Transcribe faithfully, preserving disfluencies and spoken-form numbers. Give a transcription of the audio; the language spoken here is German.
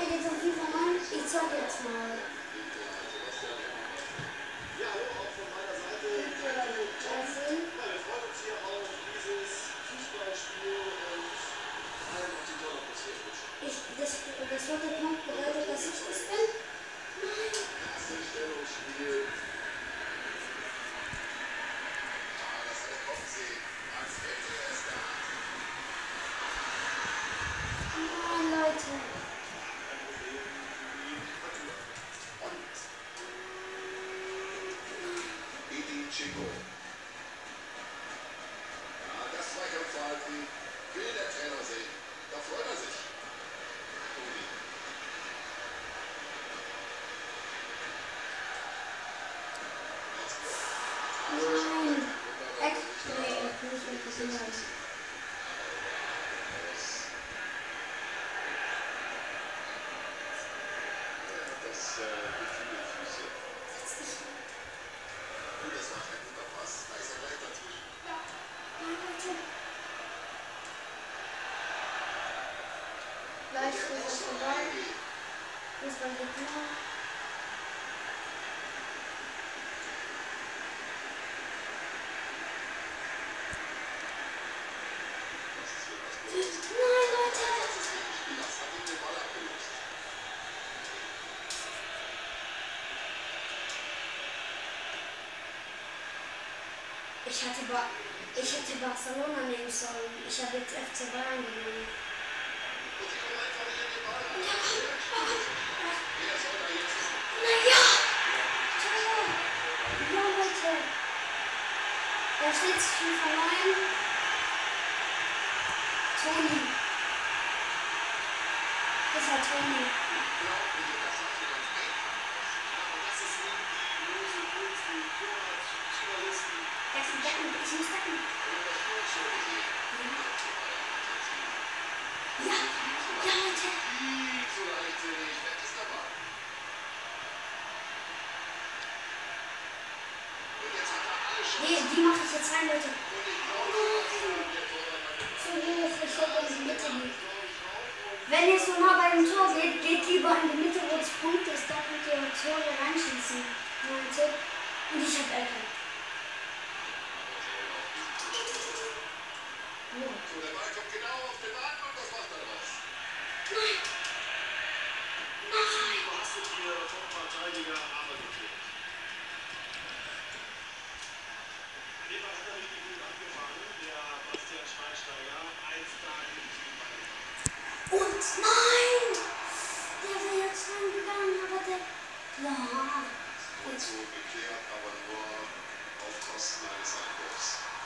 geht jetzt auf FIFA neun. Ich zeig jetzt mal. Ja, auch von meiner Seite. Danke, Thorsten. Wir freuen uns hier auf dieses Fußballspiel und allen auf die tolle Atmosphäre. Ich, das, das rote Punkt bedeutet, dass ich das bin. Nein. Das Stellungsspiel. Ah, das hat er kommen sehen. Als hätte er es da. Nein, Leute. Chico. Ja, das Zweikampfverhalten will der Trainer sehen. Da freut er sich. Toni. Nein. Extra. Nicht wirklich. Das äh, mit viele Füße. Und das macht ein guter Pass. Da ist er gleich dazwischen. Ja. Nein, Leute. Gleich ist es vorbei. Fußball geht nur. Nein, Leute. Ich hatte, ba ich hätte Barcelona nehmen sollen. Ich habe jetzt F C Bayern genommen. Ja, oh, naja! Ja, Leute! Da steht FIFA neun. Toni. Das war Toni. Decken, decken, ich muss decken. Ja, ja, Leute. Die, die mache ich jetzt rein, Leute. Zu hoch, ich hoffe, in die Mitte geht. Wenn ihr so nah bei dem Tor geht, geht lieber in die Mitte, wo das Punkt ist. Da könnt ihr Tore reinschießen. Nur ein Tipp. Und ich hab Ecke. So, der Ball kommt genau auf den Mann und das macht er was. Nein. Nein. Du hast mit dir vom Verteidiger Arme gekriegt. Dem hat er richtig gut angefangen, der Bastian Schweinsteiger. eins da in die Und nein! Der wäre jetzt reingegangen, aber der... Ja. Und so geklärt, aber nur auf Kosten eines Angriffs.